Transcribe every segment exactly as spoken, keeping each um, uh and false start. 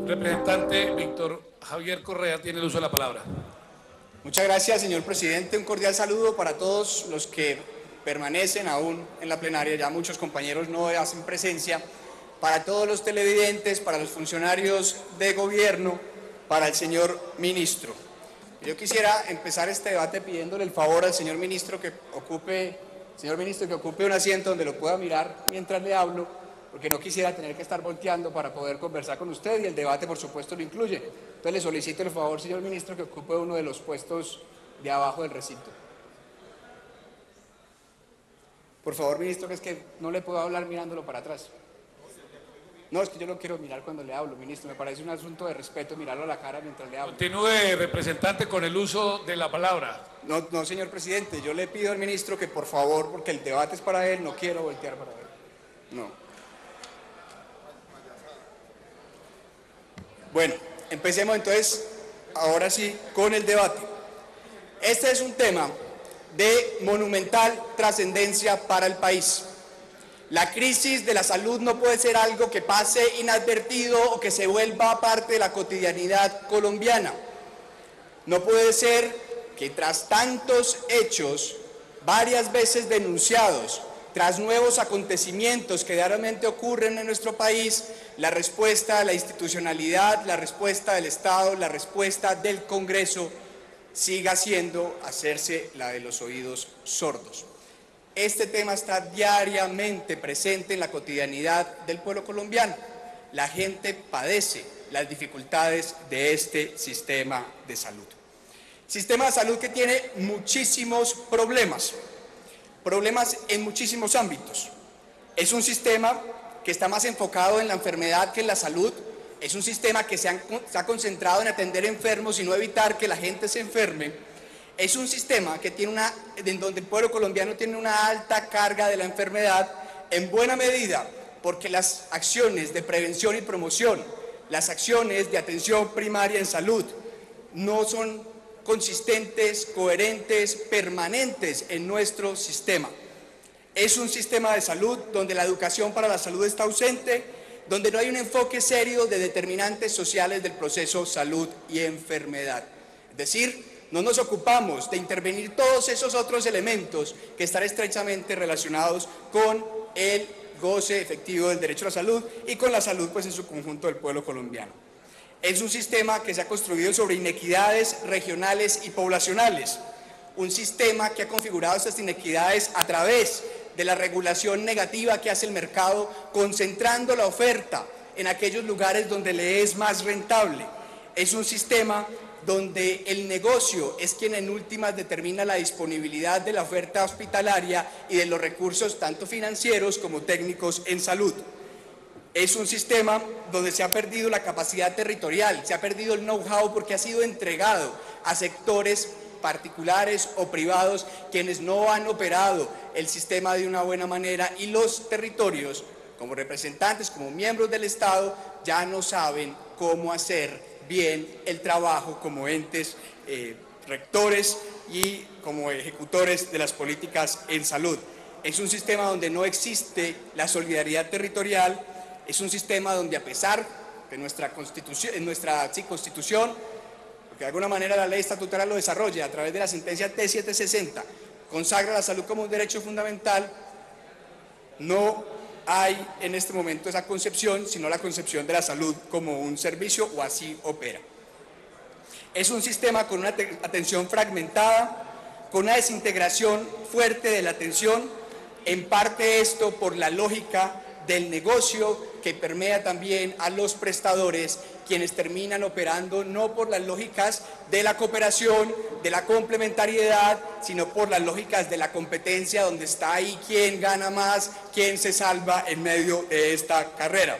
Representante Víctor Javier Correa tiene el uso de la palabra. Muchas gracias, señor presidente. Un cordial saludo para todos los que permanecen aún en la plenaria. Ya muchos compañeros no hacen presencia. Para todos los televidentes, para los funcionarios de gobierno, para el señor ministro. Yo quisiera empezar este debate pidiéndole el favor al señor ministro que ocupe, señor ministro, que ocupe un asiento donde lo pueda mirar mientras le hablo, porque no quisiera tener que estar volteando para poder conversar con usted, y el debate, por supuesto, lo incluye. Entonces le solicito el favor, señor ministro, que ocupe uno de los puestos de abajo del recinto. Por favor, ministro, que es que no le puedo hablar mirándolo para atrás. No, es que yo lo quiero mirar cuando le hablo, ministro. Me parece un asunto de respeto mirarlo a la cara mientras le hablo. Continúe, representante, con el uso de la palabra. No, no, señor presidente, yo le pido al ministro que por favor, porque el debate es para él, no quiero voltear para él. No. Bueno, empecemos entonces, ahora sí, con el debate. Este es un tema de monumental trascendencia para el país. La crisis de la salud no puede ser algo que pase inadvertido o que se vuelva parte de la cotidianidad colombiana. No puede ser que tras tantos hechos, varias veces denunciados, tras nuevos acontecimientos que diariamente ocurren en nuestro país, la respuesta de la institucionalidad, la respuesta del Estado, la respuesta del Congreso siga siendo hacerse la de los oídos sordos. Este tema está diariamente presente en la cotidianidad del pueblo colombiano. La gente padece las dificultades de este sistema de salud. Sistema de salud que tiene muchísimos problemas, problemas en muchísimos ámbitos. Es un sistema que está más enfocado en la enfermedad que en la salud. Es un sistema que se ha, se ha concentrado en atender enfermos y no evitar que la gente se enferme. Es un sistema que tiene una, en donde el pueblo colombiano tiene una alta carga de la enfermedad, en buena medida porque las acciones de prevención y promoción, las acciones de atención primaria en salud, no son consistentes, coherentes, permanentes en nuestro sistema. Es un sistema de salud donde la educación para la salud está ausente, donde no hay un enfoque serio de determinantes sociales del proceso salud y enfermedad. Es decir, no nos ocupamos de intervenir todos esos otros elementos que están estrechamente relacionados con el goce efectivo del derecho a la salud y con la salud, pues, en su conjunto del pueblo colombiano. Es un sistema que se ha construido sobre inequidades regionales y poblacionales, un sistema que ha configurado estas inequidades a través de la regulación negativa que hace el mercado, concentrando la oferta en aquellos lugares donde le es más rentable. Es un sistema donde el negocio es quien en últimas determina la disponibilidad de la oferta hospitalaria y de los recursos tanto financieros como técnicos en salud. Es un sistema donde se ha perdido la capacidad territorial, se ha perdido el know-how porque ha sido entregado a sectores particulares o privados quienes no han operado el sistema de una buena manera, y los territorios, como representantes, como miembros del Estado, ya no saben cómo hacer bien el trabajo como entes eh, rectores y como ejecutores de las políticas en salud. Es un sistema donde no existe la solidaridad territorial, es un sistema donde, a pesar de nuestra constitución, en nuestra sí, constitución, porque de alguna manera la ley estatutaria lo desarrolla a través de la sentencia T setecientos sesenta, consagra la salud como un derecho fundamental, no hay en este momento esa concepción, sino la concepción de la salud como un servicio, o así opera. Es un sistema con una atención fragmentada, con una desintegración fuerte de la atención, en parte esto por la lógica del negocio que permea también a los prestadores, quienes terminan operando no por las lógicas de la cooperación, de la complementariedad, sino por las lógicas de la competencia, donde está ahí quién gana más, quién se salva en medio de esta carrera.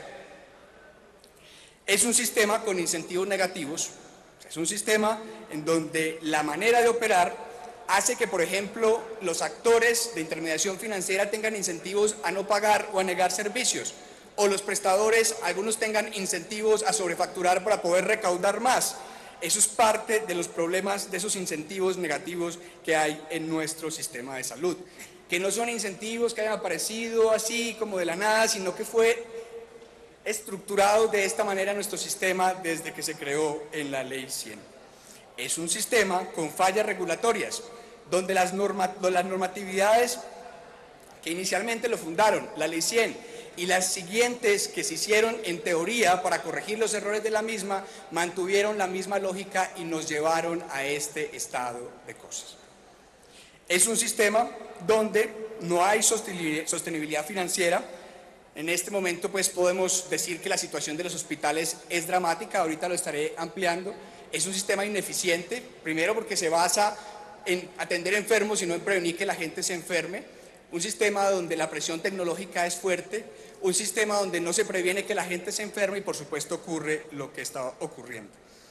Es un sistema con incentivos negativos, es un sistema en donde la manera de operar hace que, por ejemplo, los actores de intermediación financiera tengan incentivos a no pagar o a negar servicios, o los prestadores, algunos tengan incentivos a sobrefacturar para poder recaudar más. Eso es parte de los problemas, de esos incentivos negativos que hay en nuestro sistema de salud, que no son incentivos que hayan aparecido así como de la nada, sino que fue estructurado de esta manera nuestro sistema desde que se creó en la Ley cien. Es un sistema con fallas regulatorias, donde las, norma, las normatividades que inicialmente lo fundaron, la Ley cien, y las siguientes que se hicieron en teoría para corregir los errores de la misma, mantuvieron la misma lógica y nos llevaron a este estado de cosas. Es un sistema donde no hay sostenibilidad financiera. En este momento pues podemos decir que la situación de los hospitales es dramática, ahorita lo estaré ampliando. Es un sistema ineficiente, primero porque se basa en atender enfermos y no en prevenir que la gente se enferme. Un sistema donde la presión tecnológica es fuerte, un sistema donde no se previene que la gente se enferme y por supuesto ocurre lo que está ocurriendo.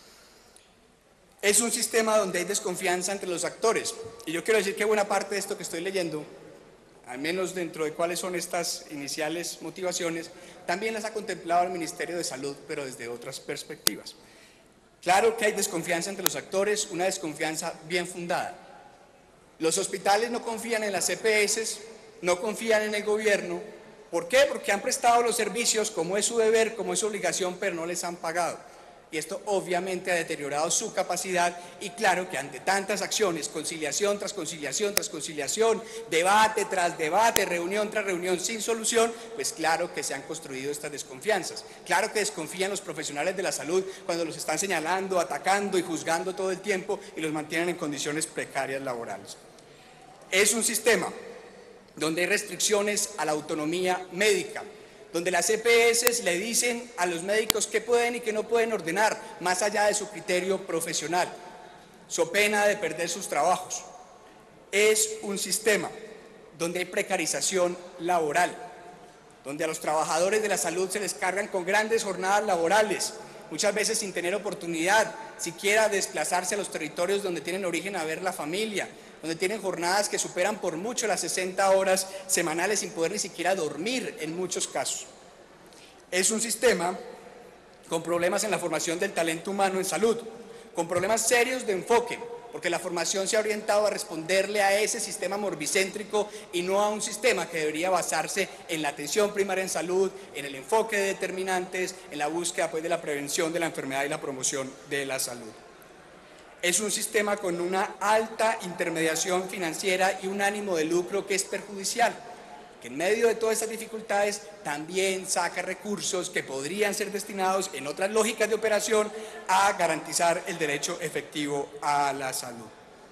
Es un sistema donde hay desconfianza entre los actores. Y yo quiero decir que buena parte de esto que estoy leyendo, al menos dentro de cuáles son estas iniciales motivaciones, también las ha contemplado el Ministerio de Salud, pero desde otras perspectivas. Claro que hay desconfianza entre los actores, una desconfianza bien fundada. Los hospitales no confían en las E P S, no confían en el gobierno. ¿Por qué? Porque han prestado los servicios como es su deber, como es su obligación, pero no les han pagado. Y esto obviamente ha deteriorado su capacidad y claro que ante tantas acciones, conciliación tras conciliación tras conciliación, debate tras debate, reunión tras reunión sin solución, pues claro que se han construido estas desconfianzas. Claro que desconfían los profesionales de la salud cuando los están señalando, atacando y juzgando todo el tiempo y los mantienen en condiciones precarias laborales. Es un sistema donde hay restricciones a la autonomía médica, donde las E P S le dicen a los médicos qué pueden y qué no pueden ordenar, más allá de su criterio profesional, so pena de perder sus trabajos. Es un sistema donde hay precarización laboral, donde a los trabajadores de la salud se les cargan con grandes jornadas laborales, muchas veces sin tener oportunidad siquiera de desplazarse a los territorios donde tienen origen a ver la familia, donde tienen jornadas que superan por mucho las sesenta horas semanales sin poder ni siquiera dormir en muchos casos. Es un sistema con problemas en la formación del talento humano en salud, con problemas serios de enfoque, porque la formación se ha orientado a responderle a ese sistema morbicéntrico y no a un sistema que debería basarse en la atención primaria en salud, en el enfoque de determinantes, en la búsqueda pues, de la prevención de la enfermedad y la promoción de la salud. Es un sistema con una alta intermediación financiera y un ánimo de lucro que es perjudicial, que en medio de todas estas dificultades también saca recursos que podrían ser destinados en otras lógicas de operación a garantizar el derecho efectivo a la salud.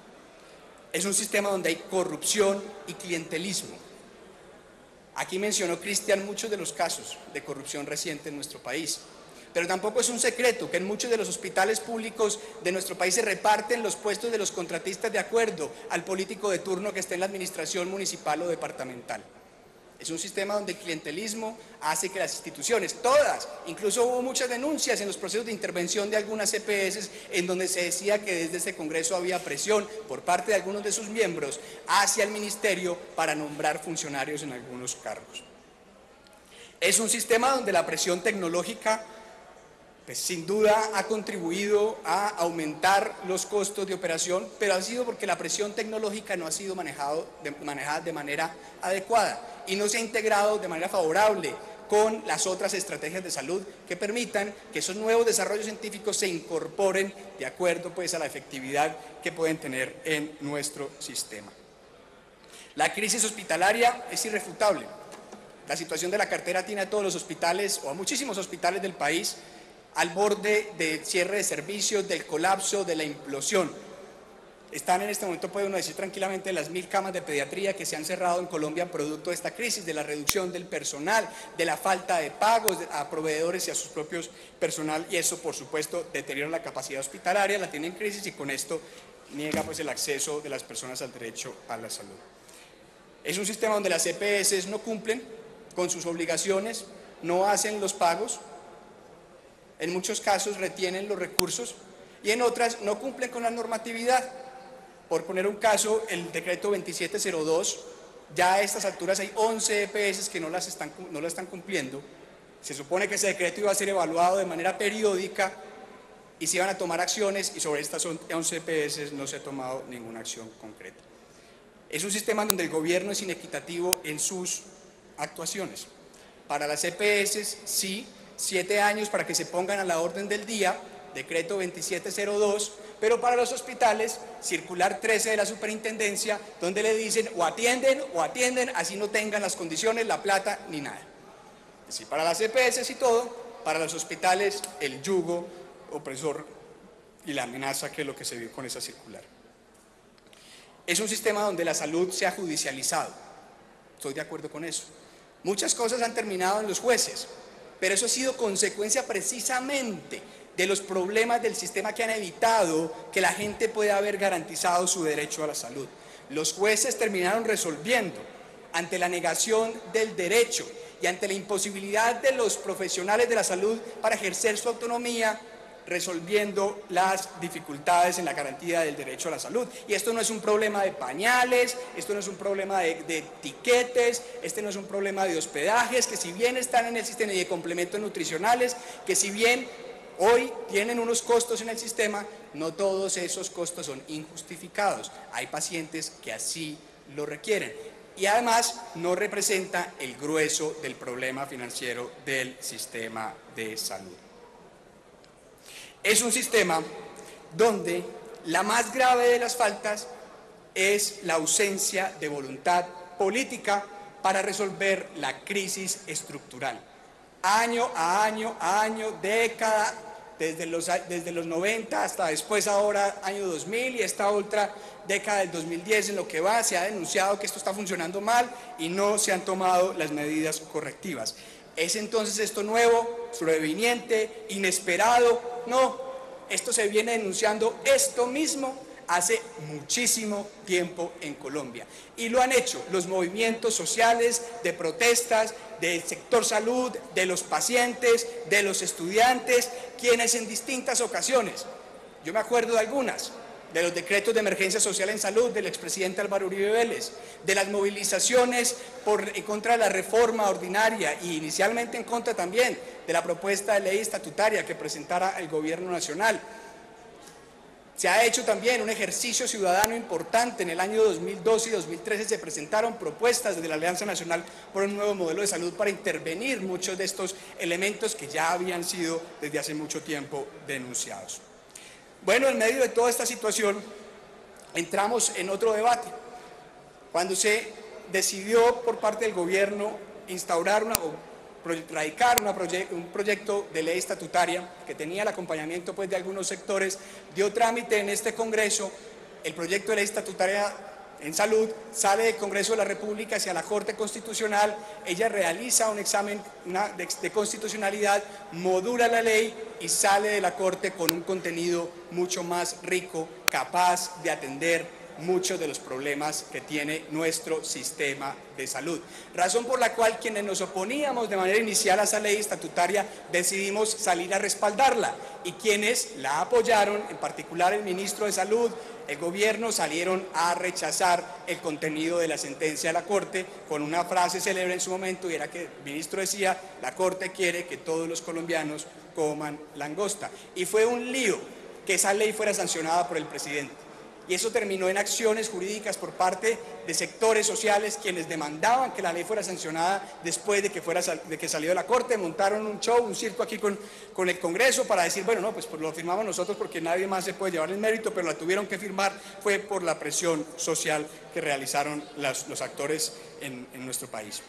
Es un sistema donde hay corrupción y clientelismo. Aquí mencionó Cristian muchos de los casos de corrupción reciente en nuestro país. Pero tampoco es un secreto que en muchos de los hospitales públicos de nuestro país se reparten los puestos de los contratistas de acuerdo al político de turno que esté en la administración municipal o departamental. Es un sistema donde el clientelismo hace que las instituciones, todas, incluso hubo muchas denuncias en los procesos de intervención de algunas E P S en donde se decía que desde este Congreso había presión por parte de algunos de sus miembros hacia el ministerio para nombrar funcionarios en algunos cargos. Es un sistema donde la presión tecnológica pues sin duda ha contribuido a aumentar los costos de operación, pero ha sido porque la presión tecnológica no ha sido manejado de, manejada de manera adecuada y no se ha integrado de manera favorable con las otras estrategias de salud que permitan que esos nuevos desarrollos científicos se incorporen de acuerdo pues, a la efectividad que pueden tener en nuestro sistema. La crisis hospitalaria es irrefutable. La situación de la cartera tiene a todos los hospitales o a muchísimos hospitales del país al borde del cierre de servicios, del colapso, de la implosión. Están en este momento, puede uno decir tranquilamente, las mil camas de pediatría que se han cerrado en Colombia producto de esta crisis, de la reducción del personal, de la falta de pagos a proveedores y a sus propios personal, y eso por supuesto deteriora la capacidad hospitalaria, la tiene en crisis y con esto niega pues, el acceso de las personas al derecho a la salud. Es un sistema donde las E P S no cumplen con sus obligaciones, no hacen los pagos, en muchos casos retienen los recursos y en otras no cumplen con la normatividad. Por poner un caso, el decreto veintisiete cero dos, ya a estas alturas hay once E P S que no, las están, no lo están cumpliendo. Se supone que ese decreto iba a ser evaluado de manera periódica y se iban a tomar acciones y sobre estas once E P S no se ha tomado ninguna acción concreta. Es un sistema donde el gobierno es inequitativo en sus actuaciones. Para las E P S sí siete años para que se pongan a la orden del día, decreto veintisiete cero dos, pero para los hospitales, circular trece de la superintendencia, donde le dicen o atienden o atienden, así no tengan las condiciones, la plata ni nada. Es decir, para las E P S y todo, para los hospitales el yugo opresor y la amenaza, que es lo que se vio con esa circular. Es un sistema donde la salud se ha judicializado, estoy de acuerdo con eso. Muchas cosas han terminado en los jueces, pero eso ha sido consecuencia precisamente de los problemas del sistema que han evitado que la gente pueda haber garantizado su derecho a la salud. Los jueces terminaron resolviendo ante la negación del derecho y ante la imposibilidad de los profesionales de la salud para ejercer su autonomía, resolviendo las dificultades en la garantía del derecho a la salud. Y esto no es un problema de pañales, esto no es un problema de, de tiquetes, este no es un problema de hospedajes, que si bien están en el sistema, y de complementos nutricionales, que si bien hoy tienen unos costos en el sistema, no todos esos costos son injustificados. Hay pacientes que así lo requieren. Y además no representa el grueso del problema financiero del sistema de salud. Es un sistema donde la más grave de las faltas es la ausencia de voluntad política para resolver la crisis estructural. Año a año, a año, década, desde los, desde los noventa hasta después ahora año dos mil y esta otra década del dos mil diez en lo que va, se ha denunciado que esto está funcionando mal y no se han tomado las medidas correctivas. ¿Es entonces esto nuevo, proveniente, inesperado? No, esto se viene denunciando esto mismo hace muchísimo tiempo en Colombia. Y lo han hecho los movimientos sociales de protestas, del sector salud, de los pacientes, de los estudiantes, quienes en distintas ocasiones, yo me acuerdo de algunas, de los decretos de emergencia social en salud del expresidente Álvaro Uribe Vélez, de las movilizaciones por, en contra de la reforma ordinaria y inicialmente en contra también de la propuesta de ley estatutaria que presentara el gobierno nacional. Se ha hecho también un ejercicio ciudadano importante. En el año dos mil doce y dos mil trece se presentaron propuestas desde la Alianza Nacional por un nuevo modelo de salud para intervenir muchos de estos elementos que ya habían sido desde hace mucho tiempo denunciados. Bueno, en medio de toda esta situación entramos en otro debate. Cuando se decidió por parte del gobierno instaurar una, o radicar una proye un proyecto de ley estatutaria que tenía el acompañamiento pues, de algunos sectores, dio trámite en este Congreso. El proyecto de ley estatutaria en salud sale del Congreso de la República hacia la Corte Constitucional, ella realiza un examen una, de, de constitucionalidad, modula la ley y sale de la Corte con un contenido mucho más rico, capaz de atender muchos de los problemas que tiene nuestro sistema de salud. Razón por la cual quienes nos oponíamos de manera inicial a esa ley estatutaria decidimos salir a respaldarla y quienes la apoyaron, en particular el ministro de Salud, el gobierno, salieron a rechazar el contenido de la sentencia de la Corte con una frase célebre en su momento, y era que el ministro decía: la Corte quiere que todos los colombianos coman langosta. Y fue un lío que esa ley fuera sancionada por el presidente. Y eso terminó en acciones jurídicas por parte de sectores sociales quienes demandaban que la ley fuera sancionada después de que, fuera, de que salió de la Corte. Montaron un show, un circo aquí con, con el Congreso para decir, bueno, no, pues, pues lo firmamos nosotros porque nadie más se puede llevar el mérito, pero la tuvieron que firmar, fue por la presión social que realizaron las, los actores en, en nuestro país.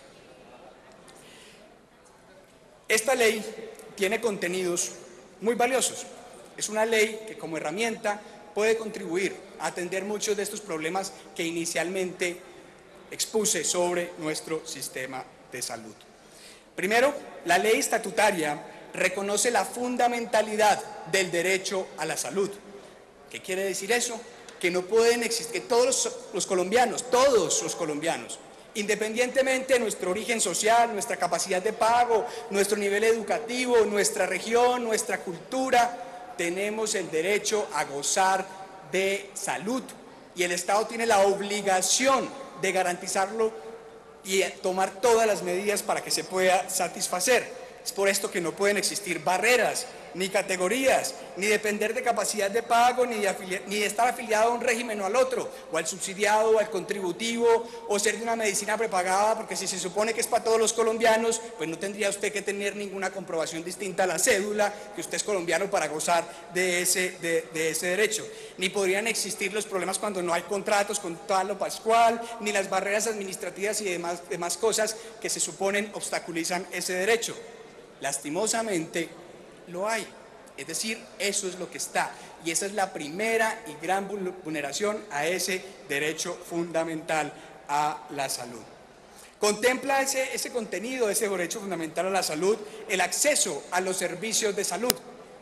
Esta ley tiene contenidos muy valiosos. Es una ley que como herramienta puede contribuir a atender muchos de estos problemas que inicialmente expuse sobre nuestro sistema de salud. Primero, la ley estatutaria reconoce la fundamentalidad del derecho a la salud. ¿Qué quiere decir eso? Que no pueden existir, que todos los, los colombianos, todos los colombianos, independientemente de nuestro origen social, nuestra capacidad de pago, nuestro nivel educativo, nuestra región, nuestra cultura, tenemos el derecho a gozar de salud y el Estado tiene la obligación de garantizarlo y tomar todas las medidas para que se pueda satisfacer. Es por esto que no pueden existir barreras, ni categorías, ni depender de capacidad de pago, ni de, ni de estar afiliado a un régimen o al otro, o al subsidiado, o al contributivo, o ser de una medicina prepagada, porque si se supone que es para todos los colombianos, pues no tendría usted que tener ninguna comprobación distinta a la cédula, que usted es colombiano para gozar de ese, de, de ese derecho. Ni podrían existir los problemas cuando no hay contratos con tal o pascual, ni las barreras administrativas y demás, demás cosas que se suponen obstaculizan ese derecho. Lastimosamente, lo hay, es decir, eso es lo que está, y esa es la primera y gran vulneración a ese derecho fundamental a la salud. Contempla ese, ese contenido, ese derecho fundamental a la salud, el acceso a los servicios de salud,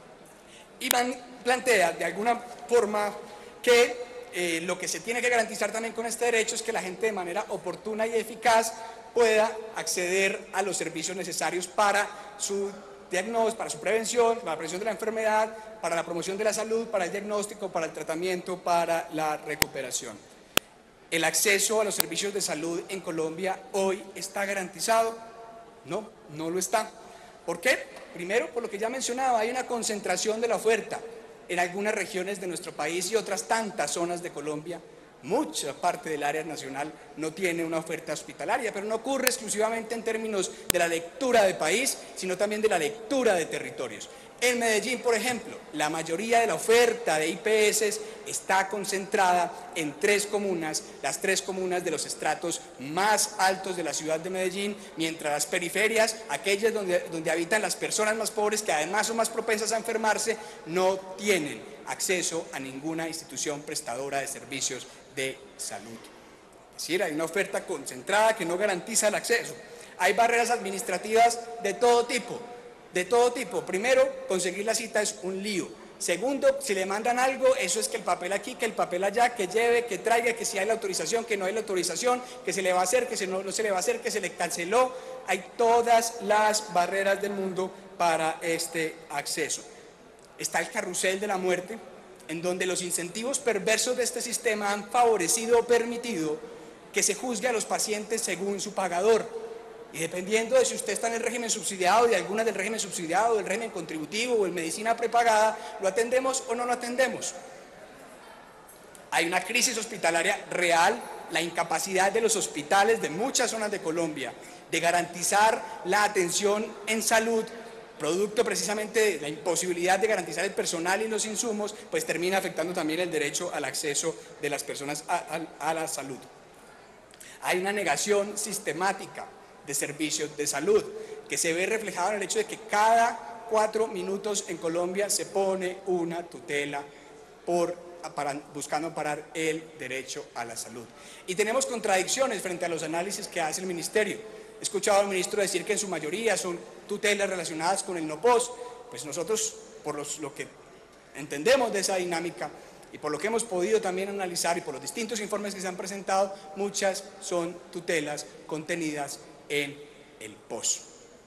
y plantea de alguna forma que eh, lo que se tiene que garantizar también con este derecho es que la gente de manera oportuna y eficaz pueda acceder a los servicios necesarios para su diagnóstico, para su prevención, para la prevención de la enfermedad, para la promoción de la salud, para el diagnóstico, para el tratamiento, para la recuperación. ¿El acceso a los servicios de salud en Colombia hoy está garantizado? No, no lo está. ¿Por qué? Primero, por lo que ya mencionaba, hay una concentración de la oferta en algunas regiones de nuestro país y otras tantas zonas de Colombia. Mucha parte del área nacional no tiene una oferta hospitalaria, pero no ocurre exclusivamente en términos de la lectura de país, sino también de la lectura de territorios. En Medellín, por ejemplo, la mayoría de la oferta de I P S está concentrada en tres comunas, las tres comunas de los estratos más altos de la ciudad de Medellín, mientras las periferias, aquellas donde, donde habitan las personas más pobres, que además son más propensas a enfermarse, no tienen acceso a ninguna institución prestadora de servicios de salud. Es decir, hay una oferta concentrada que no garantiza el acceso. Hay barreras administrativas de todo tipo, de todo tipo. Primero, conseguir la cita es un lío. Segundo, si le mandan algo, eso es que el papel aquí, que el papel allá, que lleve, que traiga, que si hay la autorización, que no hay la autorización, que se le va a hacer, que se no, no se le va a hacer, que se le canceló. Hay todas las barreras del mundo para este acceso. Está el carrusel de la muerte, en donde los incentivos perversos de este sistema han favorecido o permitido que se juzgue a los pacientes según su pagador. Y dependiendo de si usted está en el régimen subsidiado, de algunas del régimen subsidiado, del régimen contributivo o en medicina prepagada, ¿lo atendemos o no lo atendemos? Hay una crisis hospitalaria real, la incapacidad de los hospitales de muchas zonas de Colombia de garantizar la atención en salud, producto precisamente de la imposibilidad de garantizar el personal y los insumos, pues termina afectando también el derecho al acceso de las personas a, a, a la salud. Hay una negación sistemática de servicios de salud, que se ve reflejado en el hecho de que cada cuatro minutos en Colombia se pone una tutela por, para, buscando amparar el derecho a la salud. Y tenemos contradicciones frente a los análisis que hace el Ministerio. He escuchado al ministro decir que en su mayoría son tutelas relacionadas con el no pos. Pues nosotros, por los, lo que entendemos de esa dinámica y por lo que hemos podido también analizar y por los distintos informes que se han presentado, muchas son tutelas contenidas en el pos.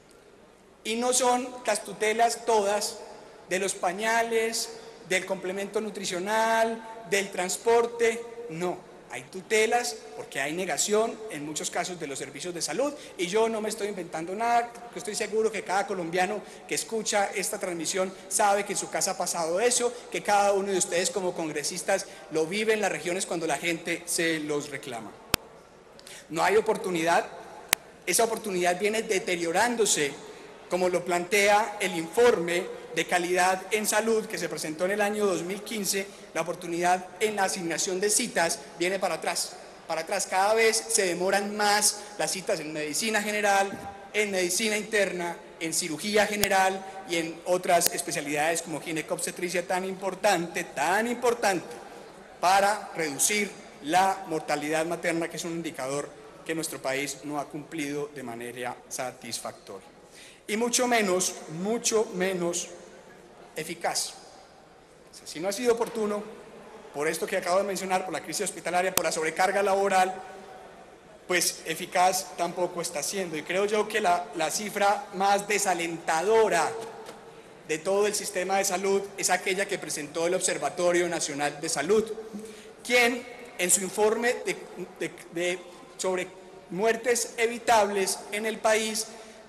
Y no son las tutelas todas de los pañales, del complemento nutricional, del transporte, no. Hay tutelas porque hay negación en muchos casos de los servicios de salud, y yo no me estoy inventando nada, porque estoy seguro que cada colombiano que escucha esta transmisión sabe que en su casa ha pasado eso, que cada uno de ustedes como congresistas lo vive en las regiones cuando la gente se los reclama. No hay oportunidad, esa oportunidad viene deteriorándose, como lo plantea el informe de calidad en salud que se presentó en el año dos mil quince. La oportunidad en la asignación de citas viene para atrás, para atrás. Cada vez se demoran más las citas en medicina general, en medicina interna, en cirugía general y en otras especialidades como ginecobstetricia, tan importante, tan importante para reducir la mortalidad materna, que es un indicador que nuestro país no ha cumplido de manera satisfactoria. Y mucho menos, mucho menos eficaz. Si no ha sido oportuno, por esto que acabo de mencionar, por la crisis hospitalaria, por la sobrecarga laboral, pues eficaz tampoco está siendo. Y creo yo que la, la cifra más desalentadora de todo el sistema de salud es aquella que presentó el Observatorio Nacional de Salud, quien en su informe de, de, de, sobre muertes evitables en el país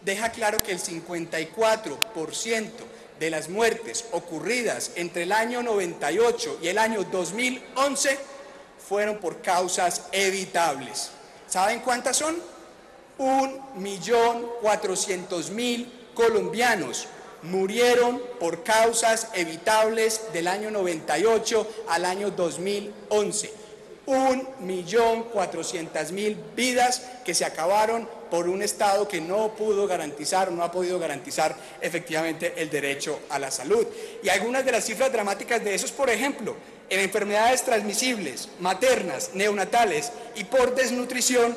deja claro que el cincuenta y cuatro por ciento de las muertes ocurridas entre el año noventa y ocho y el año dos mil once fueron por causas evitables. ¿Saben cuántas son? Un millón cuatrocientos mil colombianos murieron por causas evitables del año noventa y ocho al año dos mil once. Un millón cuatrocientas mil vidas que se acabaron por un Estado que no pudo garantizar o no ha podido garantizar efectivamente el derecho a la salud. Y algunas de las cifras dramáticas de esos, por ejemplo, en enfermedades transmisibles, maternas, neonatales y por desnutrición,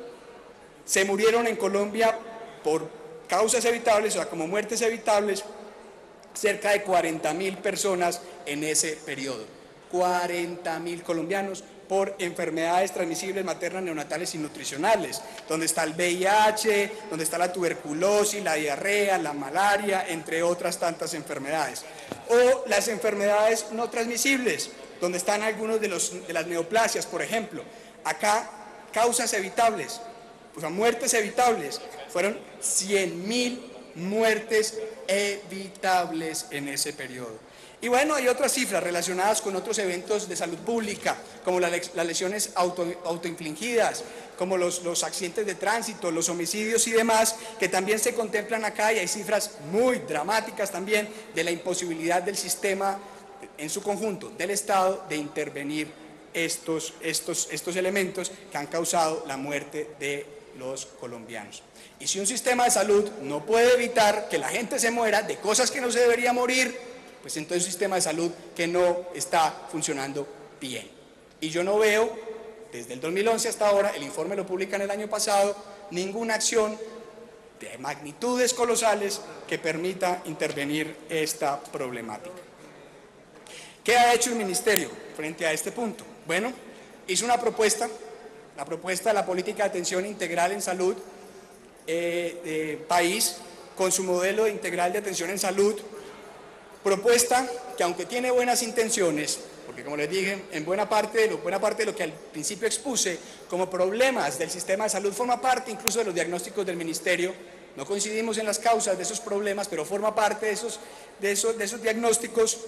se murieron en Colombia por causas evitables, o sea, como muertes evitables, cerca de cuarenta mil personas en ese periodo. cuarenta mil colombianos por enfermedades transmisibles, maternas, neonatales y nutricionales, donde está el V I H, donde está la tuberculosis, la diarrea, la malaria, entre otras tantas enfermedades. O las enfermedades no transmisibles, donde están algunos de, los, de las neoplasias, por ejemplo. Acá, causas evitables, o sea, muertes evitables, fueron cien mil muertes evitables en ese periodo. Y bueno, hay otras cifras relacionadas con otros eventos de salud pública, como las, las lesiones auto, autoinfligidas, como los, los accidentes de tránsito, los homicidios y demás, que también se contemplan acá, y hay cifras muy dramáticas también de la imposibilidad del sistema en su conjunto, del Estado, de intervenir estos, estos, estos elementos que han causado la muerte de los colombianos. Y si un sistema de salud no puede evitar que la gente se muera de cosas que no se debería morir, pues entonces es un sistema de salud que no está funcionando bien. Y yo no veo, desde el dos mil once hasta ahora, el informe lo publican el año pasado, ninguna acción de magnitudes colosales que permita intervenir esta problemática. ¿Qué ha hecho el Ministerio frente a este punto? Bueno, hizo una propuesta, la propuesta de la política de atención integral en salud eh, de país, con su modelo integral de atención en salud, propuesta que, aunque tiene buenas intenciones, porque como les dije, en buena parte, de lo, buena parte de lo que al principio expuse como problemas del sistema de salud forma parte incluso de los diagnósticos del Ministerio. No coincidimos en las causas de esos problemas, pero forma parte de esos, de esos, de esos diagnósticos.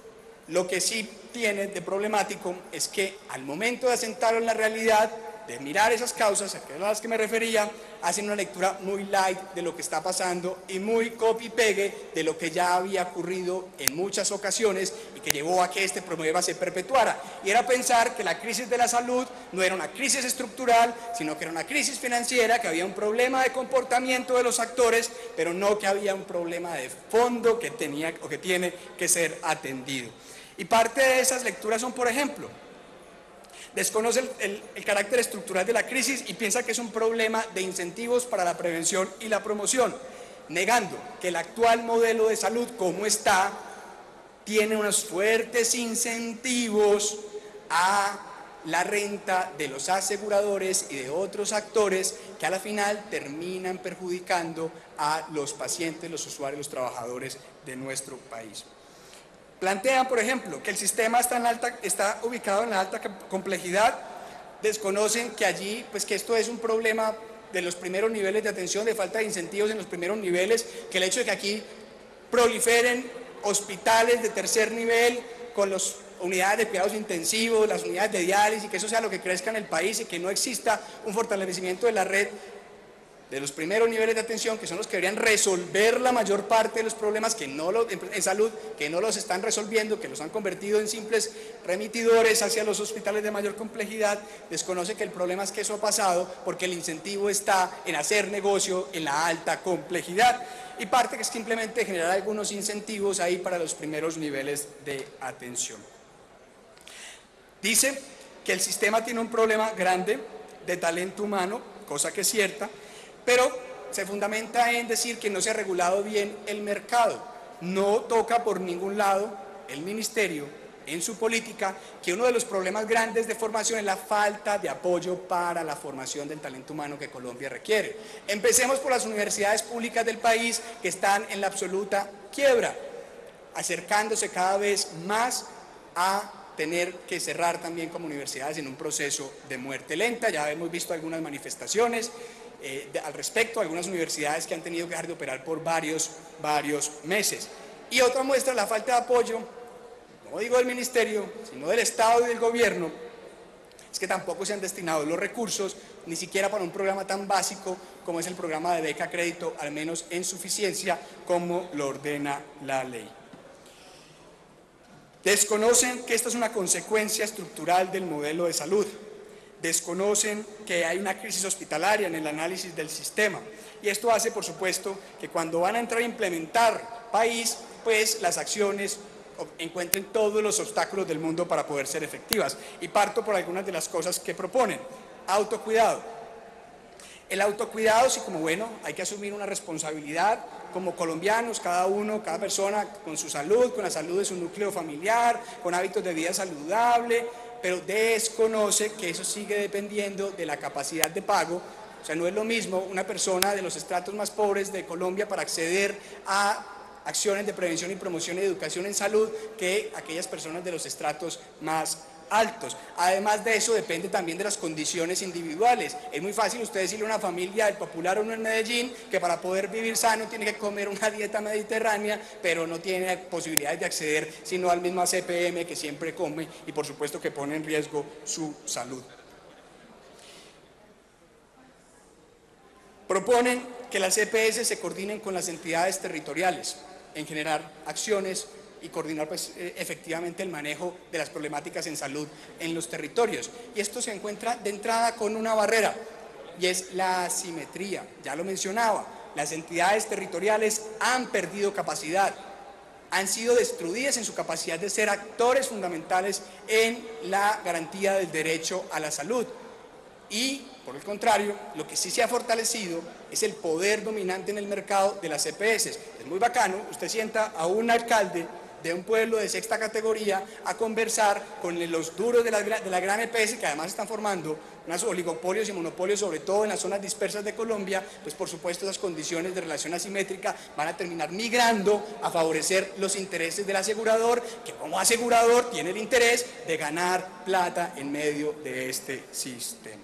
Lo que sí tiene de problemático es que al momento de asentarlo en la realidad, de mirar esas causas, a las que me refería, hacen una lectura muy light de lo que está pasando y muy copy-pegue de lo que ya había ocurrido en muchas ocasiones y que llevó a que este problema se perpetuara. Y era pensar que la crisis de la salud no era una crisis estructural, sino que era una crisis financiera, que había un problema de comportamiento de los actores, pero no que había un problema de fondo que tenía o que tiene que ser atendido. Y parte de esas lecturas son, por ejemplo, desconoce el, el, el carácter estructural de la crisis y piensa que es un problema de incentivos para la prevención y la promoción, negando que el actual modelo de salud como está tiene unos fuertes incentivos a la renta de los aseguradores y de otros actores que a la final terminan perjudicando a los pacientes, los usuarios, los trabajadores de nuestro país. Plantean, por ejemplo, que el sistema está, en alta, está ubicado en la alta complejidad, desconocen que allí, pues que esto es un problema de los primeros niveles de atención, de falta de incentivos en los primeros niveles, que el hecho de que aquí proliferen hospitales de tercer nivel con las unidades de cuidados intensivos, las unidades de diálisis, que eso sea lo que crezca en el país y que no exista un fortalecimiento de la red de los primeros niveles de atención, que son los que deberían resolver la mayor parte de los problemas que no lo, en salud, que no los están resolviendo, que los han convertido en simples remitidores hacia los hospitales de mayor complejidad, desconoce que el problema es que eso ha pasado porque el incentivo está en hacer negocio en la alta complejidad, y parte que es simplemente generar algunos incentivos ahí para los primeros niveles de atención. Dice que el sistema tiene un problema grande de talento humano, cosa que es cierta, pero se fundamenta en decir que no se ha regulado bien el mercado. No toca por ningún lado el Ministerio en su política que uno de los problemas grandes de formación es la falta de apoyo para la formación del talento humano que Colombia requiere. Empecemos por las universidades públicas del país, que están en la absoluta quiebra, acercándose cada vez más a tener que cerrar también como universidades en un proceso de muerte lenta. Ya hemos visto algunas manifestaciones eh, de, al respecto, algunas universidades que han tenido que dejar de operar por varios, varios meses. Y otra muestra la falta de apoyo, no digo del ministerio, sino del Estado y del gobierno, es que tampoco se han destinado los recursos, ni siquiera para un programa tan básico como es el programa de beca crédito, al menos en suficiencia, como lo ordena la ley. Desconocen que esta es una consecuencia estructural del modelo de salud. Desconocen que hay una crisis hospitalaria en el análisis del sistema. Y esto hace, por supuesto, que cuando van a entrar a implementar país, pues las acciones encuentren todos los obstáculos del mundo para poder ser efectivas. Y parto por algunas de las cosas que proponen. Autocuidado. El autocuidado, sí, como bueno, hay que asumir una responsabilidad como colombianos, cada uno, cada persona con su salud, con la salud de su núcleo familiar, con hábitos de vida saludable, pero desconoce que eso sigue dependiendo de la capacidad de pago. O sea, no es lo mismo una persona de los estratos más pobres de Colombia para acceder a acciones de prevención y promoción y educación en salud que aquellas personas de los estratos más altos. Además de eso, depende también de las condiciones individuales. Es muy fácil usted decirle a una familia del Popular o uno en Medellín que para poder vivir sano tiene que comer una dieta mediterránea, pero no tiene posibilidades de acceder sino al mismo C P M que siempre come y por supuesto que pone en riesgo su salud. Proponen que las E P S se coordinen con las entidades territoriales en generar acciones y coordinar pues, efectivamente el manejo de las problemáticas en salud en los territorios. Y esto se encuentra de entrada con una barrera, y es la asimetría. Ya lo mencionaba, las entidades territoriales han perdido capacidad, han sido destruidas en su capacidad de ser actores fundamentales en la garantía del derecho a la salud. Y, por el contrario, lo que sí se ha fortalecido es el poder dominante en el mercado de las E P S. Es muy bacano, usted sienta a un alcalde de un pueblo de sexta categoría a conversar con los duros de la, de la gran E P S, que además están formando unos oligopolios y monopolios, sobre todo en las zonas dispersas de Colombia. Pues por supuesto esas condiciones de relación asimétrica van a terminar migrando a favorecer los intereses del asegurador, que como asegurador tiene el interés de ganar plata en medio de este sistema.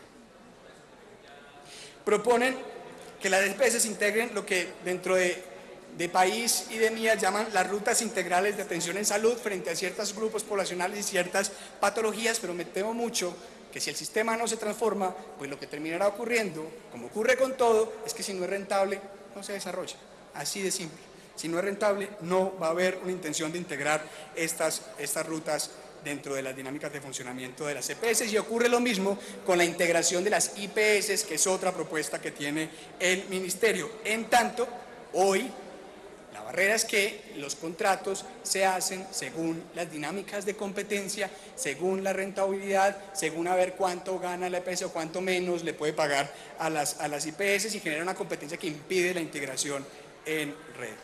Proponen que las E P S se integren lo que dentro de de país y de M I A llaman las rutas integrales de atención en salud frente a ciertos grupos poblacionales y ciertas patologías, pero me temo mucho que si el sistema no se transforma, pues lo que terminará ocurriendo, como ocurre con todo, es que si no es rentable, no se desarrolla. Así de simple. Si no es rentable, no va a haber una intención de integrar estas, estas rutas dentro de las dinámicas de funcionamiento de las E P S, y ocurre lo mismo con la integración de las I P S, que es otra propuesta que tiene el Ministerio. En tanto, hoy la barrera es que los contratos se hacen según las dinámicas de competencia, según la rentabilidad, según a ver cuánto gana la E P S o cuánto menos le puede pagar a las, a las I P S, y genera una competencia que impide la integración en red.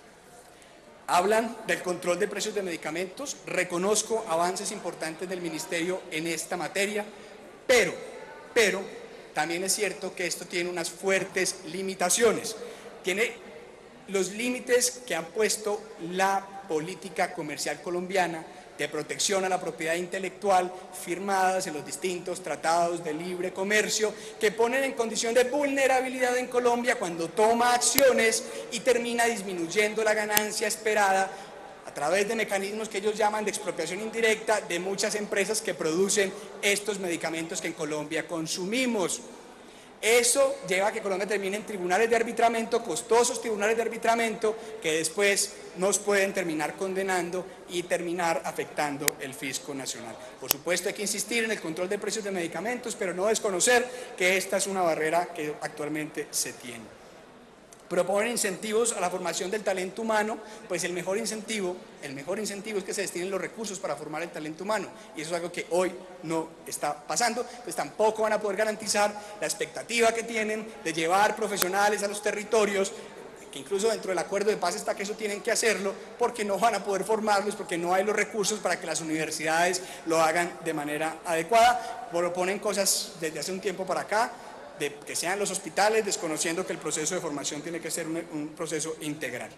Hablan del control de precios de medicamentos. Reconozco avances importantes del Ministerio en esta materia, pero, pero también es cierto que esto tiene unas fuertes limitaciones. Tiene los límites que ha puesto la política comercial colombiana de protección a la propiedad intelectual firmadas en los distintos tratados de libre comercio, que ponen en condición de vulnerabilidad en Colombia cuando toma acciones y termina disminuyendo la ganancia esperada a través de mecanismos que ellos llaman de expropiación indirecta de muchas empresas que producen estos medicamentos que en Colombia consumimos. Eso lleva a que Colombia termine en tribunales de arbitramiento, costosos tribunales de arbitramiento, que después nos pueden terminar condenando y terminar afectando el fisco nacional. Por supuesto hay que insistir en el control de precios de medicamentos, pero no desconocer que esta es una barrera que actualmente se tiene. Proponen incentivos a la formación del talento humano. Pues el mejor incentivo, el mejor incentivo es que se destinen los recursos para formar el talento humano, y eso es algo que hoy no está pasando. Pues tampoco van a poder garantizar la expectativa que tienen de llevar profesionales a los territorios, que incluso dentro del acuerdo de paz está que eso tienen que hacerlo, porque no van a poder formarlos, porque no hay los recursos para que las universidades lo hagan de manera adecuada. Proponen cosas desde hace un tiempo para acá, de que sean los hospitales, desconociendo que el proceso de formación tiene que ser un, un proceso integral.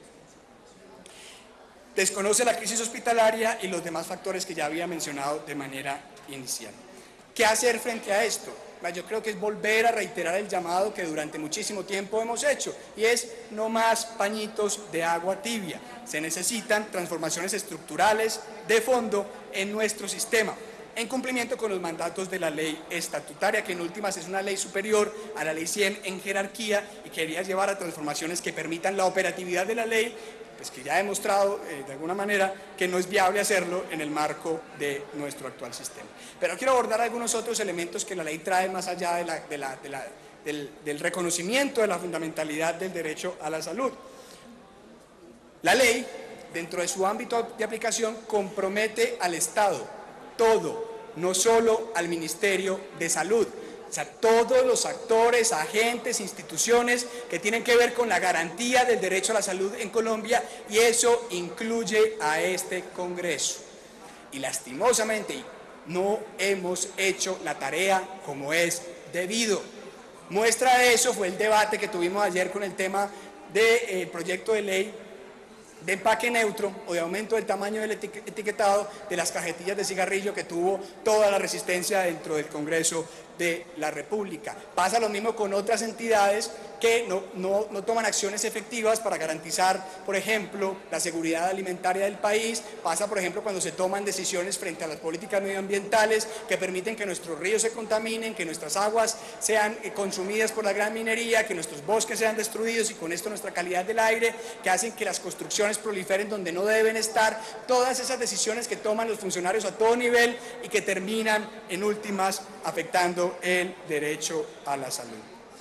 Desconoce la crisis hospitalaria y los demás factores que ya había mencionado de manera inicial. ¿Qué hacer frente a esto? yo creo que es volver a reiterar el llamado que durante muchísimo tiempo hemos hecho, y es no más pañitos de agua tibia. Se necesitan transformaciones estructurales de fondo en nuestro sistema, en cumplimiento con los mandatos de la ley estatutaria, que en últimas es una ley superior a la ley cien en jerarquía y quería llevar a transformaciones que permitan la operatividad de la ley, pues que ya ha demostrado eh, de alguna manera que no es viable hacerlo en el marco de nuestro actual sistema. Pero quiero abordar algunos otros elementos que la ley trae más allá de la, de la, de la, del, del reconocimiento de la fundamentalidad del derecho a la salud. La ley, dentro de su ámbito de aplicación, compromete al Estado, todo, no solo al Ministerio de Salud, o sea, todos los actores, agentes, instituciones que tienen que ver con la garantía del derecho a la salud en Colombia, y eso incluye a este Congreso. Y lastimosamente no hemos hecho la tarea como es debido. Muestra de eso fue el debate que tuvimos ayer con el tema del proyecto de ley de empaque neutro o de aumento del tamaño del etiquetado de las cajetillas de cigarrillo, que tuvo toda la resistencia dentro del Congreso de la República. Pasa lo mismo con otras entidades que no, no, no toman acciones efectivas para garantizar, por ejemplo, la seguridad alimentaria del país. Pasa, por ejemplo, cuando se toman decisiones frente a las políticas medioambientales que permiten que nuestros ríos se contaminen, que nuestras aguas sean consumidas por la gran minería, que nuestros bosques sean destruidos y con esto nuestra calidad del aire, que hacen que las construcciones proliferen donde no deben estar. Todas esas decisiones que toman los funcionarios a todo nivel y que terminan en últimas afectando el derecho a la salud.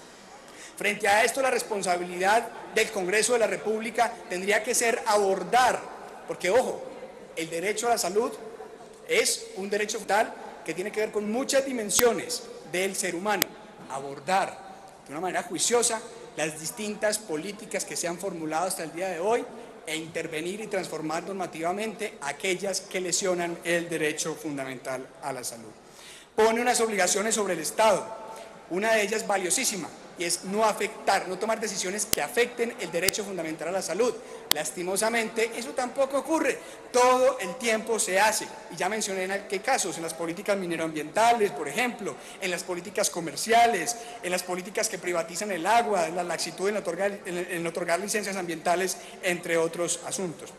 Frente a esto, la responsabilidad del Congreso de la República tendría que ser abordar, porque ojo, el derecho a la salud es un derecho vital que tiene que ver con muchas dimensiones del ser humano, abordar de una manera juiciosa las distintas políticas que se han formulado hasta el día de hoy e intervenir y transformar normativamente aquellas que lesionan el derecho fundamental a la salud. Pone unas obligaciones sobre el Estado, una de ellas valiosísima, y es no afectar, no tomar decisiones que afecten el derecho fundamental a la salud. Lastimosamente, eso tampoco ocurre, todo el tiempo se hace, y ya mencioné en qué casos: en las políticas mineroambientales, por ejemplo, en las políticas comerciales, en las políticas que privatizan el agua, en la laxitud en otorgar, en, en otorgar licencias ambientales, entre otros asuntos.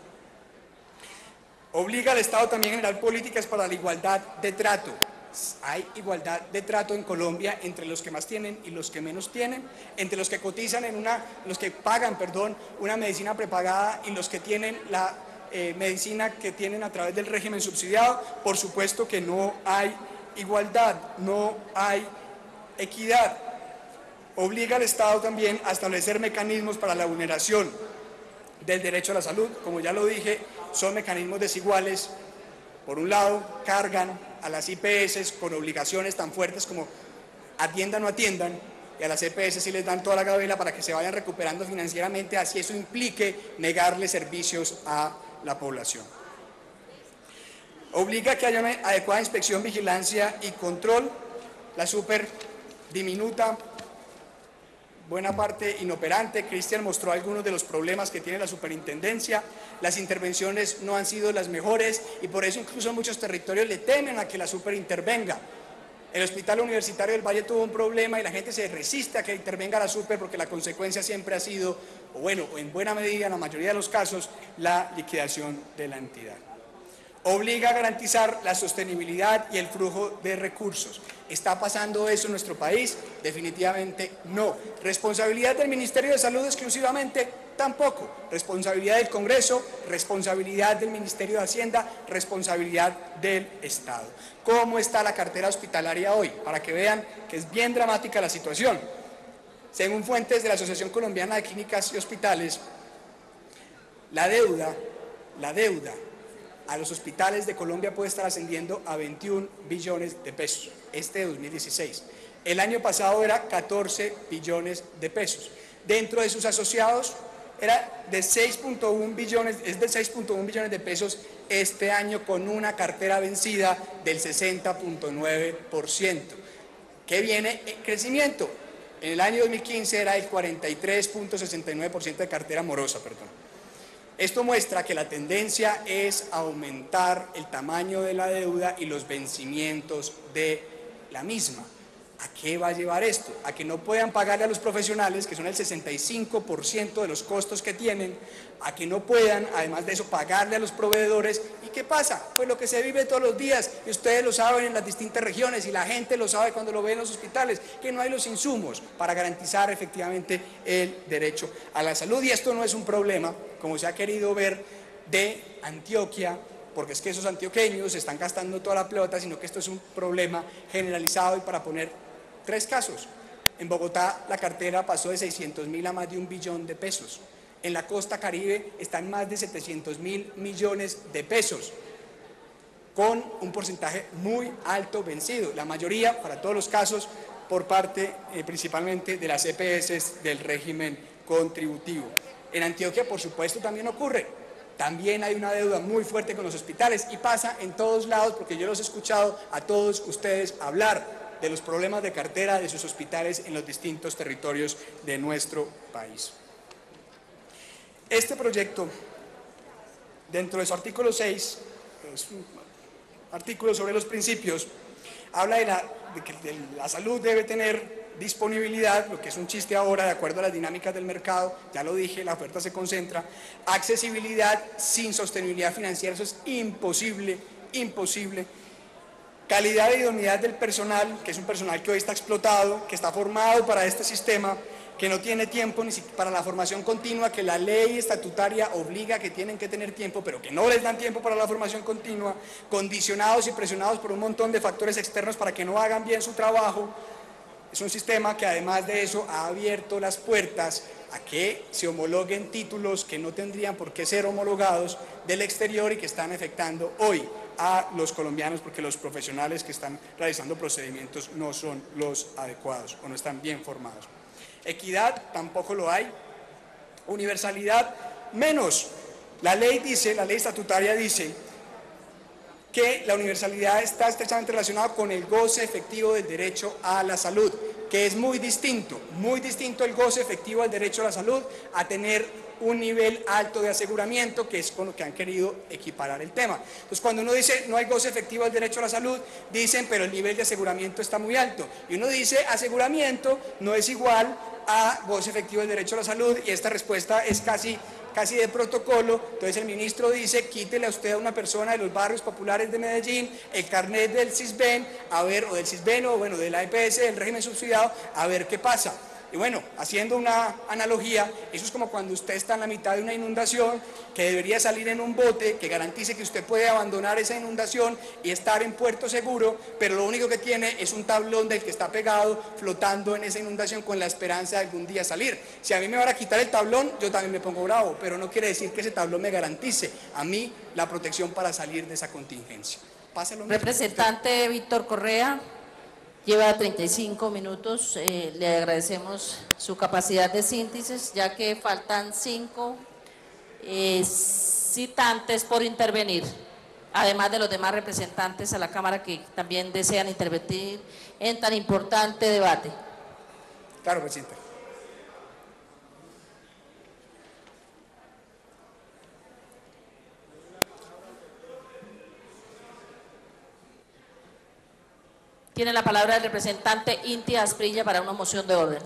Obliga al Estado también a generar políticas para la igualdad de trato. Hay igualdad de trato en Colombia entre los que más tienen y los que menos tienen, entre los que cotizan en una, los que pagan, perdón, una medicina prepagada y los que tienen la eh, medicina que tienen a través del régimen subsidiado. Por supuesto que no hay igualdad, no hay equidad. Obliga al Estado también a establecer mecanismos para la vulneración del derecho a la salud. Como ya lo dije, son mecanismos desiguales. Por un lado, cargan a las I P S con obligaciones tan fuertes como atiendan o no atiendan, y a las E P S sí les dan toda la gabela para que se vayan recuperando financieramente, así eso implique negarle servicios a la población. Obliga a que haya una adecuada inspección, vigilancia y control. La super diminuta, buena parte inoperante. Cristian mostró algunos de los problemas que tiene la superintendencia. Las intervenciones no han sido las mejores y por eso incluso muchos territorios le temen a que la super intervenga. El Hospital Universitario del Valle tuvo un problema y la gente se resiste a que intervenga la super porque la consecuencia siempre ha sido, o bueno, en buena medida, en la mayoría de los casos, la liquidación de la entidad. Obliga a garantizar la sostenibilidad y el flujo de recursos. ¿Está pasando eso en nuestro país? Definitivamente no. ¿Responsabilidad del Ministerio de Salud exclusivamente? Tampoco. Responsabilidad del Congreso, responsabilidad del Ministerio de Hacienda, responsabilidad del Estado. ¿Cómo está la cartera hospitalaria hoy? Para que vean que es bien dramática la situación. Según fuentes de la Asociación Colombiana de Clínicas y Hospitales, la deuda, la deuda a los hospitales de Colombia puede estar ascendiendo a veintiún billones de pesos, este de dos mil dieciséis. El año pasado era catorce billones de pesos. Dentro de sus asociados era de seis punto uno billones, es de seis punto uno billones de pesos este año, con una cartera vencida del sesenta punto nueve por ciento. ¿Qué viene en crecimiento? En el año dos mil quince era el cuarenta y tres punto sesenta y nueve por ciento de cartera morosa, perdón. Esto muestra que la tendencia es aumentar el tamaño de la deuda y los vencimientos de la misma. ¿A qué va a llevar esto? A que no puedan pagarle a los profesionales, que son el sesenta y cinco por ciento de los costos que tienen, a que no puedan, además de eso, pagarle a los proveedores. ¿Y qué pasa? Pues lo que se vive todos los días, y ustedes lo saben en las distintas regiones, y la gente lo sabe cuando lo ve en los hospitales, que no hay los insumos para garantizar efectivamente el derecho a la salud. Y esto no es un problema, como se ha querido ver, de Antioquia, porque es que esos antioqueños están gastando toda la pelota, sino que esto es un problema generalizado. Y para poner tres casos, en Bogotá la cartera pasó de seiscientos mil a más de un billón de pesos. En la costa Caribe están más de setecientos mil millones de pesos, con un porcentaje muy alto vencido, la mayoría, para todos los casos, por parte eh, principalmente de las E P S del régimen contributivo. En Antioquia, por supuesto, también ocurre. También hay una deuda muy fuerte con los hospitales y pasa en todos lados, porque yo los he escuchado a todos ustedes hablar de los problemas de cartera de sus hospitales en los distintos territorios de nuestro país. Este proyecto, dentro de su artículo seis, es un artículo sobre los principios, habla de, la, de que de la salud debe tener disponibilidad, lo que es un chiste ahora, de acuerdo a las dinámicas del mercado, ya lo dije, la oferta se concentra, accesibilidad sin sostenibilidad financiera, eso es imposible, imposible. Calidad e idoneidad del personal, que es un personal que hoy está explotado, que está formado para este sistema, que no tiene tiempo ni siquiera para la formación continua, que la ley estatutaria obliga que tienen que tener tiempo, pero que no les dan tiempo para la formación continua, condicionados y presionados por un montón de factores externos para que no hagan bien su trabajo. Es un sistema que además de eso ha abierto las puertas a que se homologuen títulos que no tendrían por qué ser homologados del exterior y que están afectando hoy a los colombianos, porque los profesionales que están realizando procedimientos no son los adecuados o no están bien formados. Equidad tampoco lo hay. Universalidad menos. La ley dice, la ley estatutaria dice que la universalidad está estrechamente relacionada con el goce efectivo del derecho a la salud, que es muy distinto, muy distinto el goce efectivo del derecho a la salud a tener un nivel alto de aseguramiento, que es con lo que han querido equiparar el tema. Entonces, cuando uno dice no hay goce efectivo del derecho a la salud, dicen pero el nivel de aseguramiento está muy alto. Y uno dice aseguramiento no es igual a goce efectivo del derecho a la salud, y esta respuesta es casi casi de protocolo. Entonces el ministro dice, quítele a usted a una persona de los barrios populares de Medellín el carnet del Sisbén, a ver, o del Sisbén, o bueno, de la E P S, del régimen subsidiado, a ver qué pasa. Y bueno, haciendo una analogía, eso es como cuando usted está en la mitad de una inundación, que debería salir en un bote que garantice que usted puede abandonar esa inundación y estar en puerto seguro, pero lo único que tiene es un tablón del que está pegado, flotando en esa inundación con la esperanza de algún día salir. Si a mí me van a quitar el tablón, yo también me pongo bravo, pero no quiere decir que ese tablón me garantice a mí la protección para salir de esa contingencia. Pase lo mismo. Representante Víctor Correa. Lleva treinta y cinco minutos, eh, le agradecemos su capacidad de síntesis, ya que faltan cinco eh, citantes por intervenir, además de los demás representantes a la Cámara que también desean intervenir en tan importante debate. Claro, presidente. Tiene la palabra el representante Inti Asprilla para una moción de orden.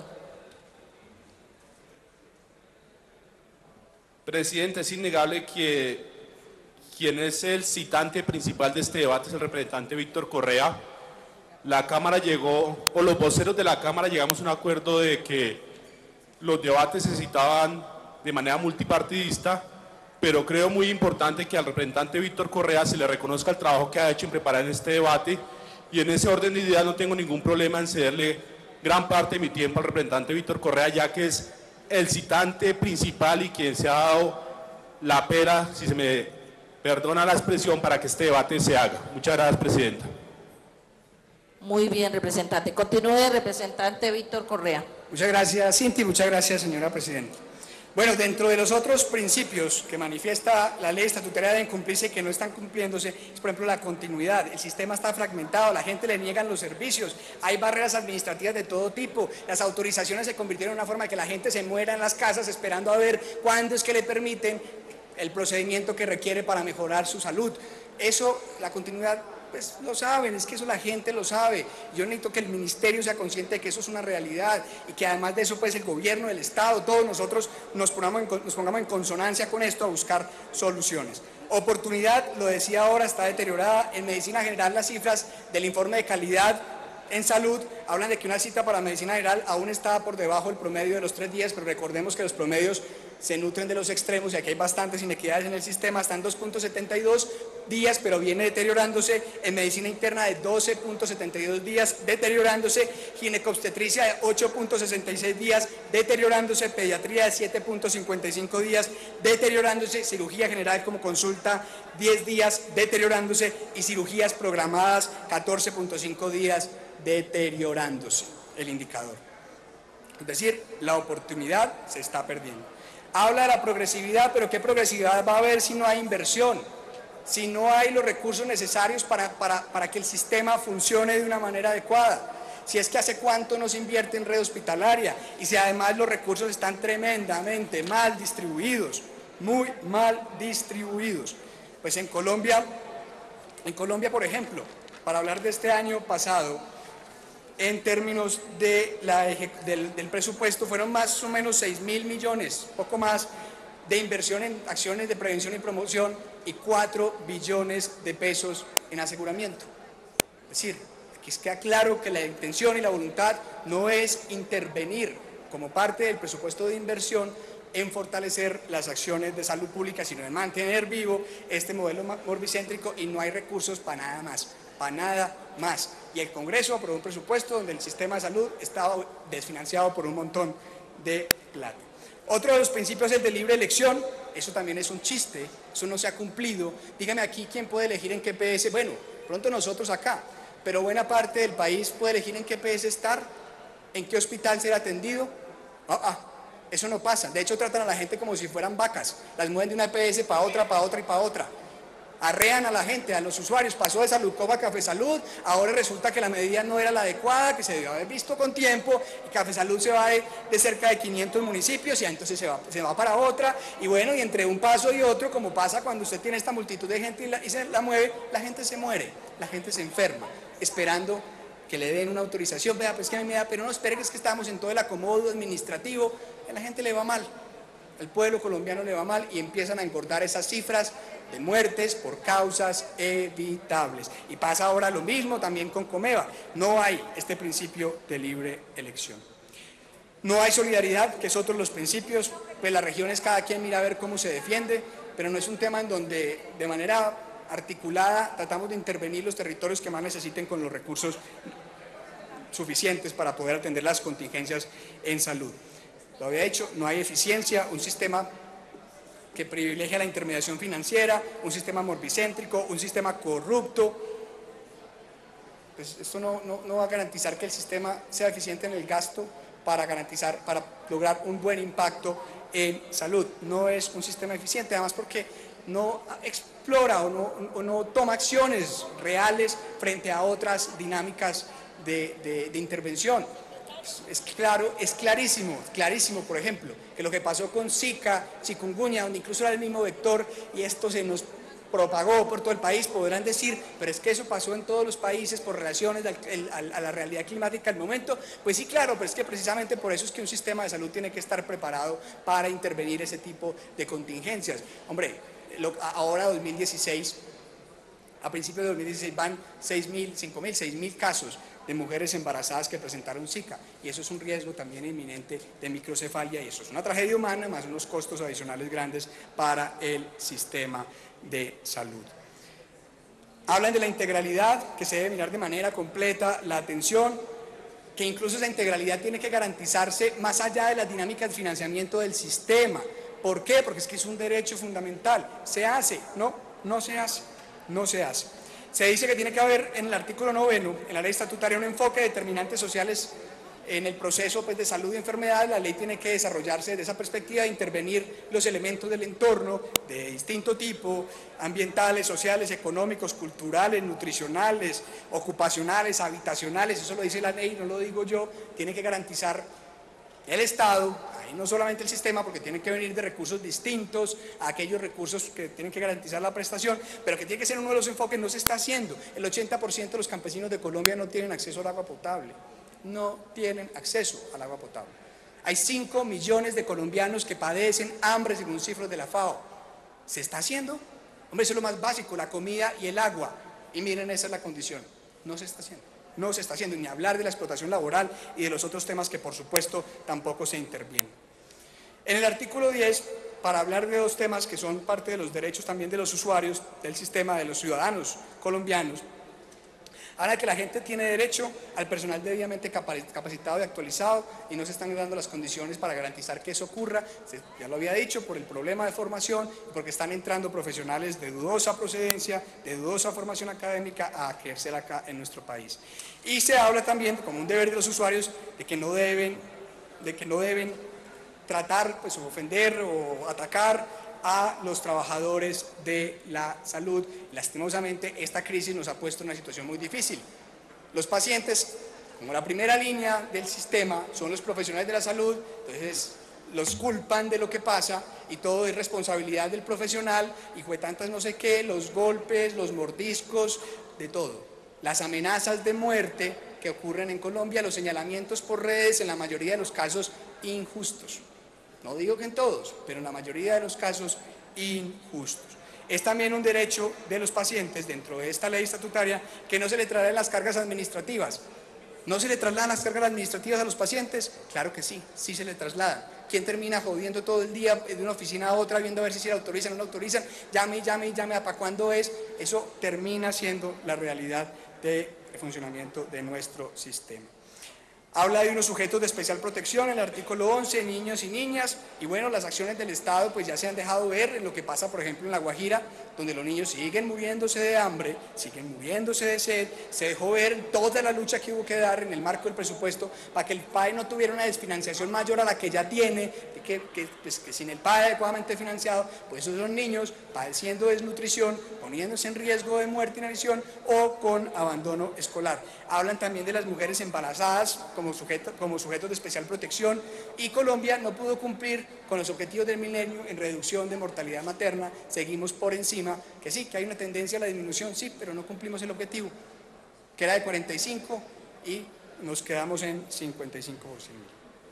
Presidente, es innegable que quien es el citante principal de este debate es el representante Víctor Correa. La Cámara llegó, o los voceros de la Cámara llegamos a un acuerdo de que los debates se citaban de manera multipartidista, pero creo muy importante que al representante Víctor Correa se le reconozca el trabajo que ha hecho en preparar este debate. Y en ese orden de ideas no tengo ningún problema en cederle gran parte de mi tiempo al representante Víctor Correa, ya que es el citante principal y quien se ha dado la pera, si se me perdona la expresión, para que este debate se haga. Muchas gracias, presidenta. Muy bien, representante. Continúe, representante Víctor Correa. Muchas gracias, Cinti. Muchas gracias, señora presidenta. Bueno, dentro de los otros principios que manifiesta la ley estatutaria de incumplirse y que no están cumpliéndose, es por ejemplo la continuidad. El sistema está fragmentado, la gente le niegan los servicios, hay barreras administrativas de todo tipo, las autorizaciones se convirtieron en una forma de que la gente se muera en las casas esperando a ver cuándo es que le permiten el procedimiento que requiere para mejorar su salud. Eso, la continuidad, Pues lo saben, es que eso la gente lo sabe. Yo necesito que el ministerio sea consciente de que eso es una realidad y que además de eso pues el gobierno, el Estado, todos nosotros nos pongamos en, nos pongamos en consonancia con esto a buscar soluciones. Oportunidad, lo decía ahora, está deteriorada. En medicina general las cifras del informe de calidad en salud hablan de que una cita para medicina general aún está por debajo del promedio de los tres días, pero recordemos que los promedios se nutren de los extremos y aquí hay bastantes inequidades en el sistema. Está en dos punto setenta y dos días, pero viene deteriorándose. En medicina interna de doce punto setenta y dos días, deteriorándose. Ginecobstetricia de ocho punto sesenta y seis días, deteriorándose. Pediatría de siete punto cincuenta y cinco días, deteriorándose. Cirugía general como consulta, diez días, deteriorándose. Y cirugías programadas, catorce punto cinco días, deteriorándose el indicador. Es decir, la oportunidad se está perdiendo. Habla de la progresividad, pero ¿qué progresividad va a haber si no hay inversión? Si no hay los recursos necesarios para, para, para que el sistema funcione de una manera adecuada. Si es que hace cuánto no se invierte en red hospitalaria y si además los recursos están tremendamente mal distribuidos, muy mal distribuidos. Pues en Colombia, en Colombia, por ejemplo, para hablar de este año pasado, en términos de la, del, del presupuesto, fueron más o menos seis mil millones, poco más, de inversión en acciones de prevención y promoción y cuatro billones de pesos en aseguramiento. Es decir, aquí queda claro que la intención y la voluntad no es intervenir como parte del presupuesto de inversión en fortalecer las acciones de salud pública, sino en mantener vivo este modelo morbicéntrico y no hay recursos para nada más, para nada más. Y el Congreso aprobó un presupuesto donde el sistema de salud estaba desfinanciado por un montón de plata. Otro de los principios es el de libre elección. Eso también es un chiste, eso no se ha cumplido. Dígame aquí quién puede elegir en qué E P S. Bueno, pronto nosotros acá, pero buena parte del país puede elegir en qué E P S estar, en qué hospital ser atendido. Ah, ah, eso no pasa. De hecho, tratan a la gente como si fueran vacas. Las mueven de una E P S para otra, para otra y para otra. Arrean a la gente, a los usuarios, pasó de Saludcop a Café Salud, ahora resulta que la medida no era la adecuada, que se debió haber visto con tiempo, y Café Salud se va de, de cerca de quinientos municipios y entonces se va, se va para otra, y bueno, y entre un paso y otro, como pasa cuando usted tiene esta multitud de gente y, la, y se la mueve, la gente se muere, la gente se enferma, esperando que le den una autorización. Vea, pues que a mí me da, pero no, espere que es que estamos en todo el acomodo administrativo, a la gente le va mal, al pueblo colombiano le va mal y empiezan a engordar esas cifras de muertes por causas evitables. Y pasa ahora lo mismo también con Comeva. No hay este principio de libre elección. No hay solidaridad, que es otro de los principios, pues las regiones cada quien mira a ver cómo se defiende, pero no es un tema en donde de manera articulada tratamos de intervenir los territorios que más necesiten con los recursos suficientes para poder atender las contingencias en salud. Lo había dicho, no hay eficiencia, un sistema que privilegia la intermediación financiera, un sistema morbicéntrico, un sistema corrupto. Pues esto no, no, no va a garantizar que el sistema sea eficiente en el gasto para garantizar, para lograr un buen impacto en salud. No es un sistema eficiente, además porque no explora o no, o no toma acciones reales frente a otras dinámicas de, de, de intervención. Es claro, es clarísimo, clarísimo, por ejemplo, que lo que pasó con Zika, chikungunya, donde incluso era el mismo vector y esto se nos propagó por todo el país, podrán decir, pero es que eso pasó en todos los países por relaciones a la realidad climática al momento. Pues sí, claro, pero es que precisamente por eso es que un sistema de salud tiene que estar preparado para intervenir ese tipo de contingencias. Hombre, lo, ahora dos mil dieciséis, a principios de dos mil dieciséis van seis mil, cinco mil, seis mil casos de mujeres embarazadas que presentaron Zika, y eso es un riesgo también inminente de microcefalia, y eso es una tragedia humana, más unos costos adicionales grandes para el sistema de salud. Hablan de la integralidad, que se debe mirar de manera completa la atención, que incluso esa integralidad tiene que garantizarse más allá de las dinámicas de financiamiento del sistema. ¿Por qué? Porque es que es un derecho fundamental. ¿Se hace? No, no se hace, no se hace. Se dice que tiene que haber en el artículo noveno, en la ley estatutaria, un enfoque de determinantes sociales en el proceso pues, de salud y enfermedad. La ley tiene que desarrollarse desde esa perspectiva de intervenir los elementos del entorno de distinto tipo, ambientales, sociales, económicos, culturales, nutricionales, ocupacionales, habitacionales. Eso lo dice la ley, no lo digo yo. Tiene que garantizar el Estado, y no solamente el sistema, porque tiene que venir de recursos distintos a aquellos recursos que tienen que garantizar la prestación, pero que tiene que ser uno de los enfoques, no se está haciendo. El ochenta por ciento de los campesinos de Colombia no tienen acceso al agua potable, no tienen acceso al agua potable. Hay cinco millones de colombianos que padecen hambre según cifras de la FAO. ¿Se está haciendo? Hombre, eso es lo más básico, la comida y el agua. Y miren, esa es la condición. No se está haciendo. No se está haciendo, ni hablar de la explotación laboral y de los otros temas que por supuesto tampoco se intervienen. En el artículo diez, para hablar de dos temas que son parte de los derechos también de los usuarios del sistema, de los ciudadanos colombianos, habla que la gente tiene derecho al personal debidamente capacitado y actualizado y no se están dando las condiciones para garantizar que eso ocurra, ya lo había dicho, por el problema de formación, porque están entrando profesionales de dudosa procedencia, de dudosa formación académica a ejercer acá en nuestro país. Y se habla también, como un deber de los usuarios, de que no deben, de que no deben tratar, pues, o ofender o atacar a los trabajadores de la salud. Lastimosamente, esta crisis nos ha puesto en una situación muy difícil. Los pacientes, como la primera línea del sistema, son los profesionales de la salud, entonces los culpan de lo que pasa y todo es responsabilidad del profesional y fue tantas no sé qué, los golpes, los mordiscos, de todo. Las amenazas de muerte que ocurren en Colombia, los señalamientos por redes, en la mayoría de los casos injustos. No digo que en todos, pero en la mayoría de los casos injustos. Es también un derecho de los pacientes dentro de esta ley estatutaria que no se le trasladen las cargas administrativas. ¿No se le trasladan las cargas administrativas a los pacientes? Claro que sí, sí se le trasladan. ¿Quién termina jodiendo todo el día de una oficina a otra viendo a ver si se le autorizan o no le autorizan? Llame, llame, llame, ¿para cuándo es? Eso termina siendo la realidad de funcionamiento de nuestro sistema. Habla de unos sujetos de especial protección, en el artículo once, niños y niñas, y bueno, las acciones del Estado pues ya se han dejado ver en lo que pasa, por ejemplo, en La Guajira, donde los niños siguen muriéndose de hambre, siguen muriéndose de sed, se dejó ver toda la lucha que hubo que dar en el marco del presupuesto para que el P A E no tuviera una desfinanciación mayor a la que ya tiene, que, que, pues, que sin el P A E adecuadamente financiado, pues esos son niños padeciendo desnutrición, poniéndose en riesgo de muerte, inanición o con abandono escolar. Hablan también de las mujeres embarazadas como, sujeto, como sujetos de especial protección y Colombia no pudo cumplir con los objetivos del milenio en reducción de mortalidad materna, seguimos por encima, que sí, que hay una tendencia a la disminución, sí, pero no cumplimos el objetivo, que era de cuarenta y cinco y nos quedamos en cincuenta y cinco por ciento.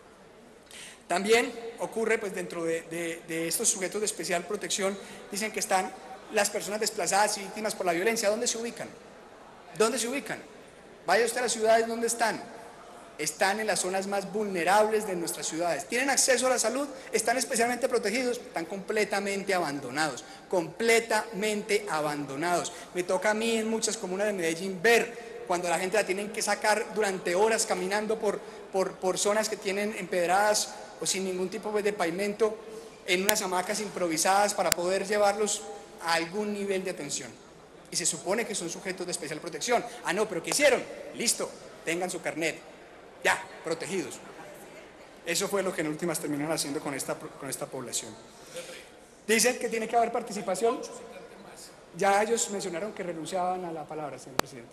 También ocurre, pues dentro de, de, de estos sujetos de especial protección, dicen que están las personas desplazadas y víctimas por la violencia. ¿Dónde se ubican? ¿Dónde se ubican? Vaya usted a las ciudades, ¿dónde están? Están en las zonas más vulnerables de nuestras ciudades. ¿Tienen acceso a la salud? ¿Están especialmente protegidos? Están completamente abandonados, completamente abandonados. Me toca a mí en muchas comunas de Medellín ver cuando la gente la tienen que sacar durante horas caminando por, por, por zonas que tienen empedradas o sin ningún tipo de pavimento, en unas hamacas improvisadas para poder llevarlos a algún nivel de atención. Y se supone que son sujetos de especial protección. Ah, no, pero ¿qué hicieron? Listo, tengan su carnet. Ya, protegidos. Eso fue lo que en últimas terminaron haciendo con esta, con esta población. Dicen que tiene que haber participación. Ya ellos mencionaron que renunciaban a la palabra, señor presidente.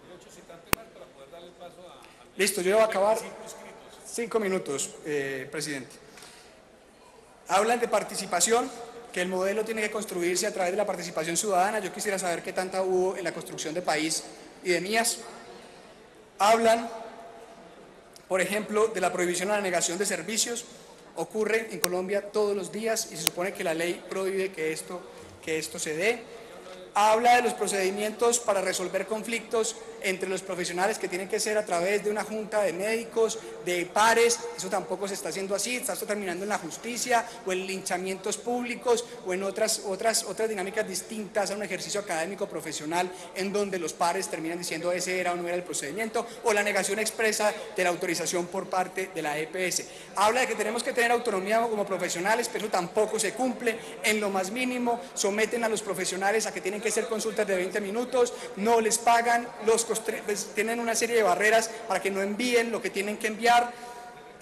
Listo, yo voy a acabar. Cinco minutos, eh, presidente. Hablan de participación, que el modelo tiene que construirse a través de la participación ciudadana. Yo quisiera saber qué tanta hubo en la construcción de país y de mías. Hablan, por ejemplo, de la prohibición a la negación de servicios. Ocurre en Colombia todos los días y se supone que la ley prohíbe que esto, que esto se dé. Habla de los procedimientos para resolver conflictos entre los profesionales que tienen que ser a través de una junta de médicos, de pares. Eso tampoco se está haciendo así, está esto terminando en la justicia o en linchamientos públicos o en otras, otras, otras dinámicas distintas a un ejercicio académico profesional en donde los pares terminan diciendo ese era o no era el procedimiento, o la negación expresa de la autorización por parte de la E P S. Habla de que tenemos que tener autonomía como profesionales, pero eso tampoco se cumple en lo más mínimo. Someten a los profesionales a que tienen que hacer consultas de veinte minutos, no les pagan, los pues, tienen una serie de barreras para que no envíen lo que tienen que enviar.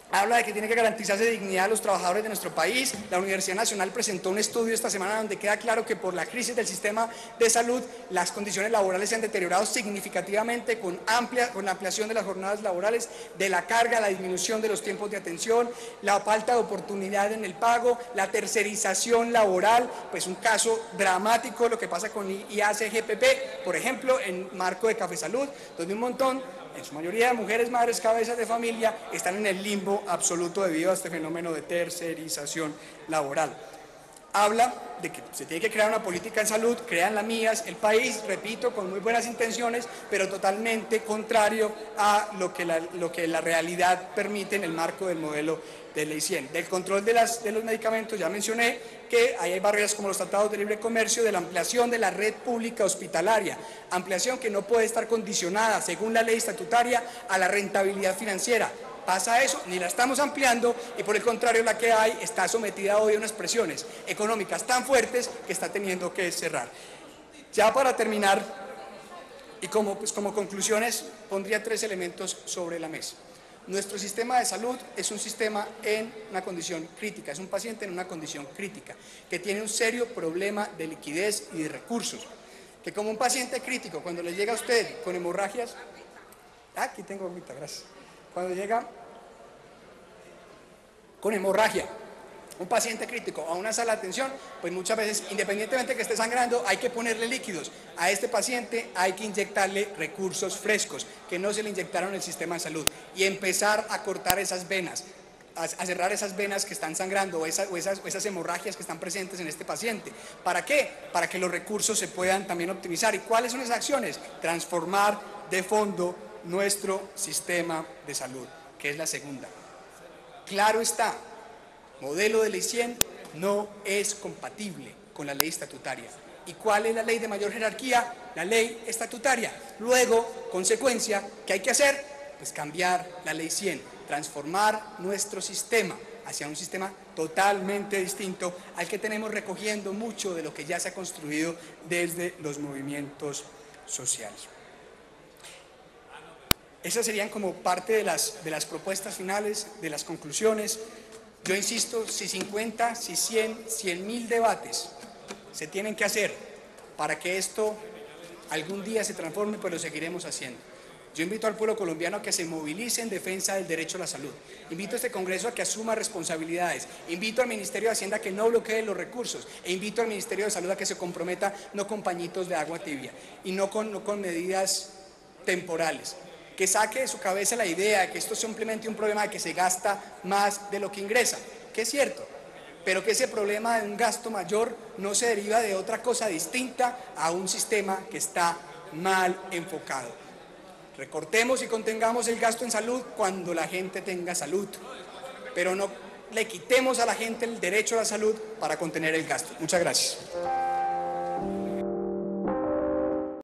Habla de que tiene que garantizarse dignidad a los trabajadores de nuestro país. La Universidad Nacional presentó un estudio esta semana donde queda claro que por la crisis del sistema de salud las condiciones laborales se han deteriorado significativamente con, amplia, con la ampliación de las jornadas laborales, de la carga, la disminución de los tiempos de atención, la falta de oportunidad en el pago, la tercerización laboral, pues un caso dramático lo que pasa con I A C G P P, por ejemplo, en marco de Café Salud, donde un montón, en su mayoría de mujeres, madres, cabezas de familia, están en el limbo absoluto debido a este fenómeno de tercerización laboral. Habla de que se tiene que crear una política en salud, crean la mías, el país, repito, con muy buenas intenciones, pero totalmente contrario a lo que la, lo que la realidad permite en el marco del modelo de ley cien. Del control de, las, de los medicamentos, ya mencioné que ahí hay barreras como los tratados de libre comercio, de la ampliación de la red pública hospitalaria, ampliación que no puede estar condicionada, según la ley estatutaria, a la rentabilidad financiera. Pasa eso, ni la estamos ampliando y por el contrario la que hay está sometida hoy a unas presiones económicas tan fuertes que está teniendo que cerrar. Ya para terminar, y como, pues como conclusiones, pondría tres elementos sobre la mesa. Nuestro sistema de salud es un sistema en una condición crítica, es un paciente en una condición crítica, que tiene un serio problema de liquidez y de recursos, que como un paciente crítico, cuando le llega a usted con hemorragias, ah, aquí tengo ahorita, gracias, cuando llega con hemorragia, un paciente crítico a una sala de atención, pues muchas veces, independientemente de que esté sangrando, hay que ponerle líquidos. A este paciente hay que inyectarle recursos frescos, que no se le inyectaron en el sistema de salud, y empezar a cortar esas venas, a, a cerrar esas venas que están sangrando, o, esa, o, esas, o esas hemorragias que están presentes en este paciente. ¿Para qué? Para que los recursos se puedan también optimizar. ¿Y cuáles son esas acciones? Transformar de fondo nuestro sistema de salud, que es la segunda. Claro está, modelo de ley cien no es compatible con la ley estatutaria. ¿Y cuál es la ley de mayor jerarquía? La ley estatutaria. Luego, consecuencia, ¿qué hay que hacer? Pues cambiar la ley cien, transformar nuestro sistema hacia un sistema totalmente distinto al que tenemos, recogiendo mucho de lo que ya se ha construido desde los movimientos sociales. Esas serían como parte de las, de las propuestas finales, de las conclusiones. Yo insisto, si cincuenta, si cien, cien mil debates se tienen que hacer para que esto algún día se transforme, pues lo seguiremos haciendo. Yo invito al pueblo colombiano a que se movilice en defensa del derecho a la salud. Invito a este Congreso a que asuma responsabilidades. Invito al Ministerio de Hacienda a que no bloquee los recursos. E invito al Ministerio de Salud a que se comprometa no con pañitos de agua tibia y no con, no con medidas temporales. Que saque de su cabeza la idea de que esto es simplemente un problema de que se gasta más de lo que ingresa, que es cierto, pero que ese problema de un gasto mayor no se deriva de otra cosa distinta a un sistema que está mal enfocado. Recortemos y contengamos el gasto en salud cuando la gente tenga salud, pero no le quitemos a la gente el derecho a la salud para contener el gasto. Muchas gracias.